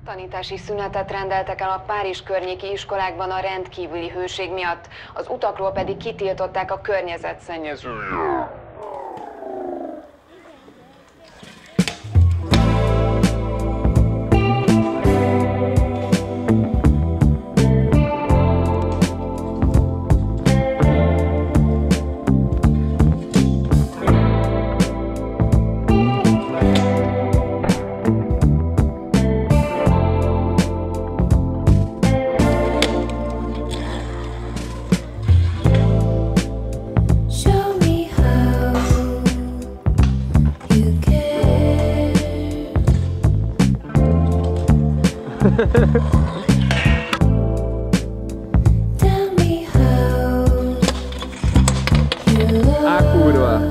Tanítási szünetet rendeltek el a Párizs környéki iskolákban a rendkívüli hőség miatt, az utakról pedig kitiltották a környezetszennyezést. A kurwa.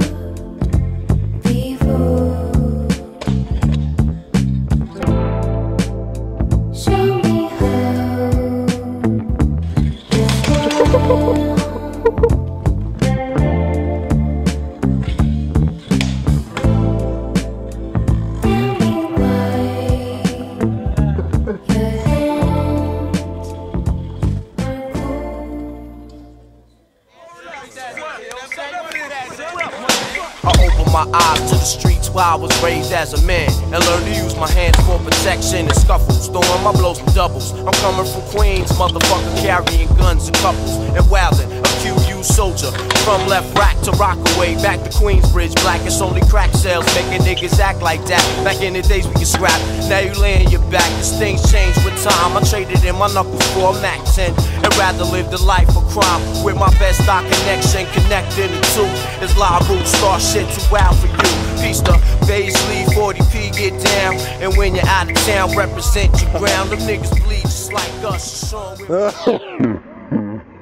I opened my eyes to the streets where I was raised as a man and learned to use my hands for protection and scuffles. Throwing my blows in doubles. I'm coming from Queens, motherfucker, carrying guns and couples and wildin'. A QU soldier from left rack to Rockaway, back to Queensbridge. Black it's only crack sales, making niggas act like that. Back in the days we could scrap, now you laying your back. As things change with time, I traded in my knuckles for a Mac 10 and rather live the life of crime with my best stock connection. Connecting the two is La Rue, star shit too wild for you. Peace to Paisley, 40p, get down. And when you're out of town, represent your ground. Them niggas bleed just like us.